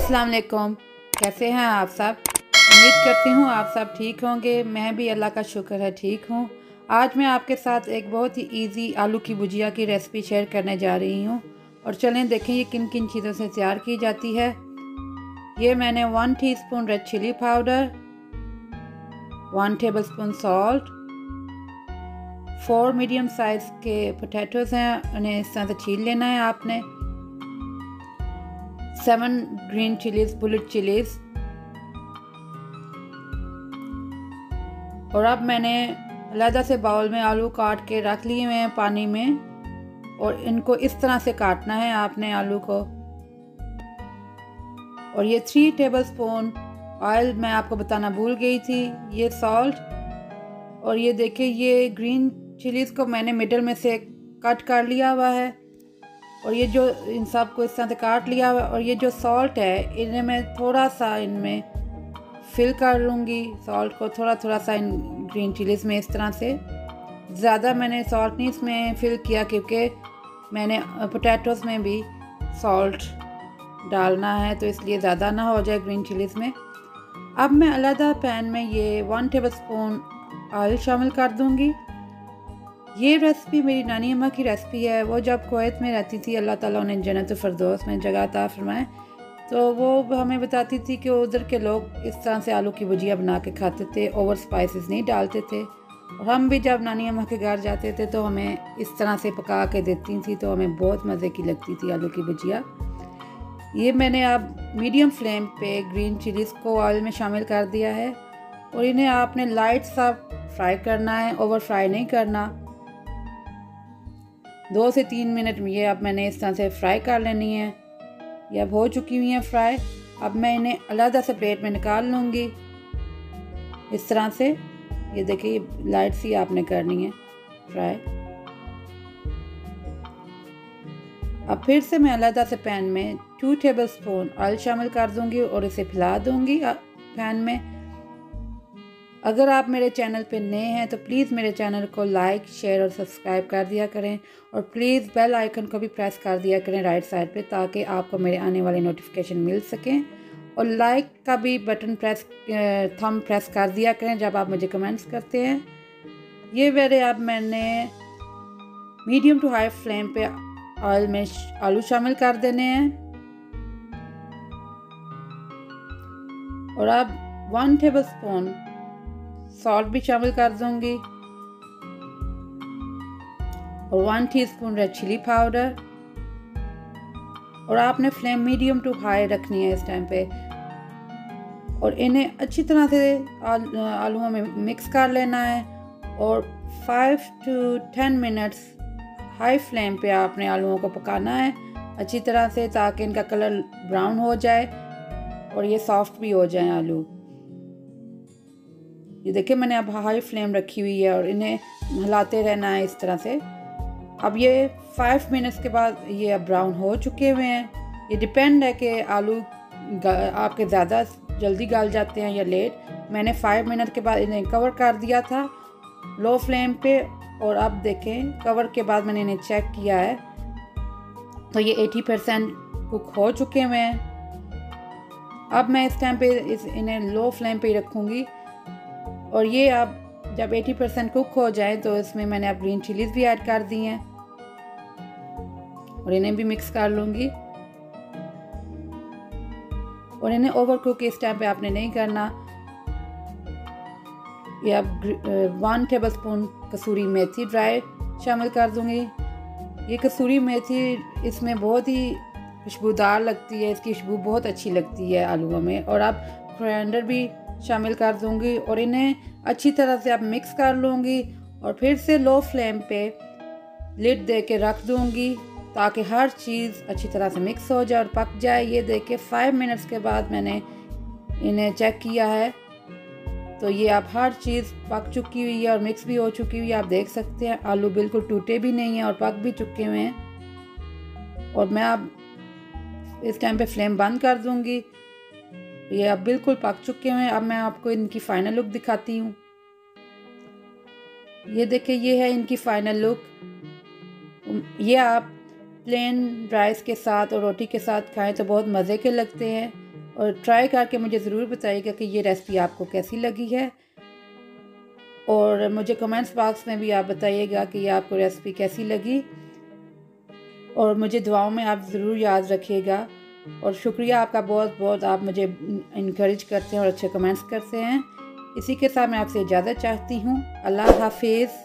अस्सलाम वालेकुम। कैसे हैं आप सब? उम्मीद करती हूँ आप सब ठीक होंगे। मैं भी अल्लाह का शुक्र है ठीक हूँ। आज मैं आपके साथ एक बहुत ही इजी आलू की भुजिया की रेसिपी शेयर करने जा रही हूँ और चलें देखें ये किन किन चीज़ों से तैयार की जाती है। ये मैंने 1 teaspoon red chilli powder, 1 tablespoon salt, 4 medium size के पोटैटोज़ हैं, उन्हें इस तरह से छील लेना है आपने। 7 ग्रीन चिलीज, बुलेट चिलीज। और अब मैंने अलग से बाउल में आलू काट के रख लिए हुए हैं पानी में, और इनको इस तरह से काटना है आपने आलू को। और ये 3 टेबलस्पून ऑयल मैं आपको बताना भूल गई थी, ये सॉल्ट। और ये देखिए ये ग्रीन चिलीज को मैंने मिडल में से कट कर लिया हुआ है, और ये जो इन सब को इस तरह से काट लिया हुआ है। और ये जो सॉल्ट है इन्हें मैं थोड़ा सा इनमें फिल कर लूँगी, सॉल्ट को थोड़ा थोड़ा सा इन ग्रीन चिलीज़ में इस तरह से। ज़्यादा मैंने सॉल्ट नहीं इसमें फिल किया क्योंकि मैंने पोटैटोज़ में भी सॉल्ट डालना है, तो इसलिए ज़्यादा ना हो जाए ग्रीन चिलीज़ में। अब मैं अलग पैन में ये 1 टेबलस्पून ऑयल शामिल कर दूँगी। ये रेसिपी मेरी नानी अम्मा की रेसिपी है। वो जब कुवैत में रहती थी, अल्लाह ताला उन्हें जन्नत फ़िरदौस में जगह अता फरमाए, तो वो हमें बताती थी कि उधर के लोग इस तरह से आलू की भुजिया बना के खाते थे, ओवर स्पाइसेस नहीं डालते थे। और हम भी जब नानी अम्मा के घर जाते थे तो हमें इस तरह से पका के देती थी, तो हमें बहुत मज़े की लगती थी आलू की भुजिया। ये मैंने अब मीडियम फ्लेम पे ग्रीन चिलीज़ को ऑयल में शामिल कर दिया है, और इन्हें आपने लाइट सा फ्राई करना है, ओवर फ्राई नहीं करना। 2 से 3 मिनट में ये अब मैंने इस तरह से फ्राई कर लेनी है। ये अब हो चुकी हुई है फ्राई। अब मैं इन्हें अलग से प्लेट में निकाल लूँगी इस तरह से। ये देखिए लाइट सी आपने करनी है फ्राई। अब फिर से मैं अलग से पैन में 2 टेबलस्पून ऑयल शामिल कर दूँगी और इसे फैला दूँगी पैन में। अगर आप मेरे चैनल पे नए हैं तो प्लीज़ मेरे चैनल को लाइक, शेयर और सब्सक्राइब कर दिया करें, और प्लीज़ बेल आइकन को भी प्रेस कर दिया करें राइट साइड पे, ताकि आपको मेरे आने वाले नोटिफिकेशन मिल सकें। और लाइक का भी बटन थंब प्रेस कर दिया करें जब आप मुझे कमेंट्स करते हैं। ये मेरे अब मैंने मीडियम टू हाई फ्लेम पे ऑयल में आलू शामिल कर देने हैं। और अब 1 टेबलस्पून सॉल्ट भी शामिल कर दूंगी, और 1 टीस्पून रेड चिली पाउडर। और आपने फ्लेम मीडियम टू हाई रखनी है इस टाइम पे, और इन्हें अच्छी तरह से आलूओं में मिक्स कर लेना है। और 5 to 10 मिनट्स हाई फ्लेम पे आपने आलूओं को पकाना है अच्छी तरह से, ताकि इनका कलर ब्राउन हो जाए और ये सॉफ्ट भी हो जाए आलू। ये देखिए मैंने अब हाई फ्लेम रखी हुई है और इन्हें हिलाते रहना है इस तरह से। अब ये 5 मिनट्स के बाद ये अब ब्राउन हो चुके हुए हैं। ये डिपेंड है कि आलू आपके ज़्यादा जल्दी गल जाते हैं या लेट। मैंने 5 मिनट के बाद इन्हें कवर कर दिया था लो फ्लेम पे, और अब देखें कवर के बाद मैंने इन्हें चेक किया है तो ये 80% कुक हो चुके हुए हैं। अब मैं इस टाइम पे इन्हें लो फ्लेम पे ही रखूँगी, और ये अब जब 80% कुक हो जाए तो इसमें मैंने अब ग्रीन चिलीज़ भी ऐड कर दी हैं, और इन्हें भी मिक्स कर लूँगी। और इन्हें ओवर कुक इस टाइम पे आपने नहीं करना। ये अब 1 टेबलस्पून कसूरी मेथी ड्राई शामिल कर दूँगी। ये कसूरी मेथी इसमें बहुत ही खुशबूदार लगती है, इसकी खुशबू बहुत अच्छी लगती है आलूओं में। और अब कोरिएंडर भी शामिल कर दूंगी, और इन्हें अच्छी तरह से अब मिक्स कर लूँगी, और फिर से लो फ्लेम पे लिड दे के रख दूँगी ताकि हर चीज़ अच्छी तरह से मिक्स हो जाए और पक जाए। ये देखिए 5 मिनट्स के बाद मैंने इन्हें चेक किया है तो ये अब हर चीज़ पक चुकी हुई है और मिक्स भी हो चुकी हुई है। आप देख सकते हैं आलू बिल्कुल टूटे भी नहीं हैं और पक भी चुके हुए हैं। और मैं अब इस टाइम पे फ्लेम बंद कर दूँगी। ये अब बिल्कुल पक चुके हैं। अब मैं आपको इनकी फाइनल लुक दिखाती हूँ। ये देखिए ये है इनकी फाइनल लुक। ये आप प्लेन राइस के साथ और रोटी के साथ खाएं तो बहुत मज़े के लगते हैं। और ट्राई करके मुझे ज़रूर बताइएगा कि ये रेसिपी आपको कैसी लगी है। और मुझे कमेंट्स बॉक्स में भी आप बताइएगा कि ये आपको रेसिपी कैसी लगी। और मुझे दुआओं में आप ज़रूर याद रखिएगा। और शुक्रिया आपका बहुत बहुत, आप मुझे इनकरेज करते हैं और अच्छे कमेंट्स करते हैं। इसी के साथ मैं आपसे इजाज़त चाहती हूँ। अल्लाह हाफिज़।